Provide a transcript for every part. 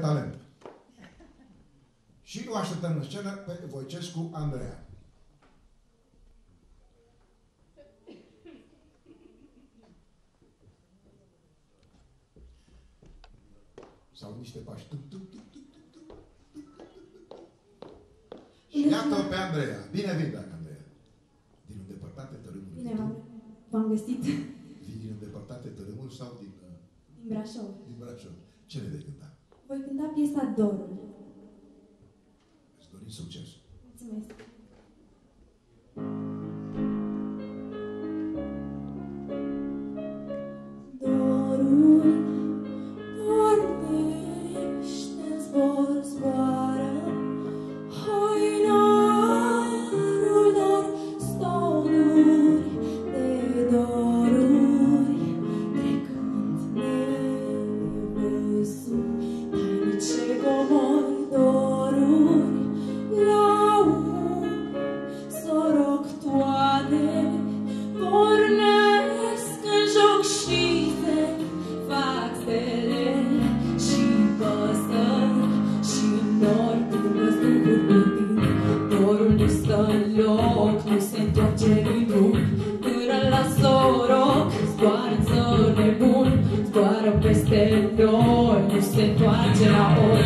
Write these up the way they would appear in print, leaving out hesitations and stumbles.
talent. Și o așteptăm în scenă pe Voicescu Andreea. Sau niște pași. Și iată pe Andreea. Bine vin, dacă Andreea. Din îndepărtate tărâmuri. Bine, v-am găsit. Vin din îndepărtate tărâmuri sau din... Din Brașov. Din Brașov. Ce ne vei cânta? Voi cânta piesa Dorul. Îți dorim succes. Mulțumesc. Dorul pornește, zboară, hoinarul dor, stoluri de doruri, trecând nevăzut, tainice comori, doruri, la soroc toate, pornesc în joc și se fac stele și păsări și nori prin văzducuri plutind. Dorul nu stă în loc, nu se întoarce din drum, până la soroc zboară în zăr nebun, zboară peste noi, nu se întoarce la ori.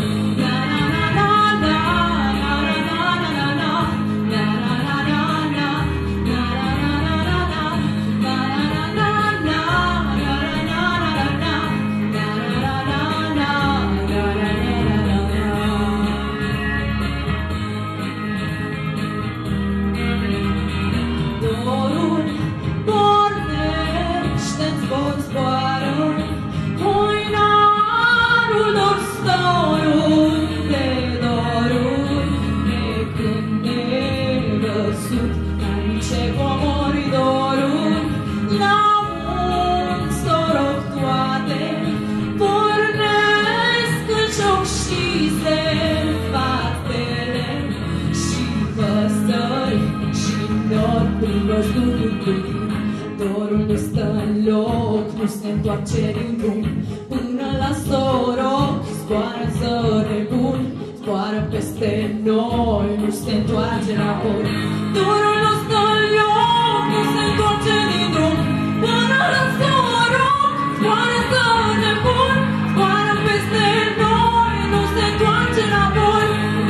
Dorul nu stă în loc, nu se întoarce din drum, până la soroc zboară în zăr nebun, zboară peste noi, nu se întoarce înapoi. Dorul nu stă în loc, nu se întoarce din drum, până la soroc zboară în zăr nebun, zboară peste noi, nu se întoarce înapoi.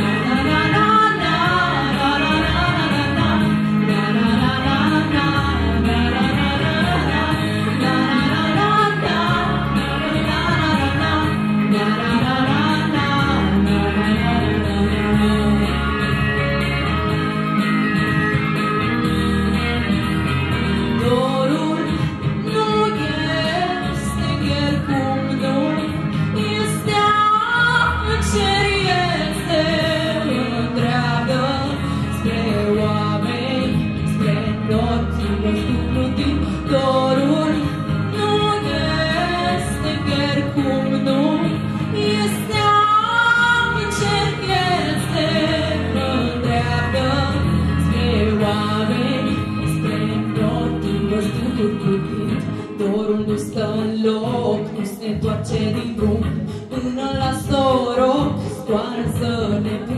Dorul nu stă în loc, nu se întoarce din drum, până la soroc zboară în zăr nebun.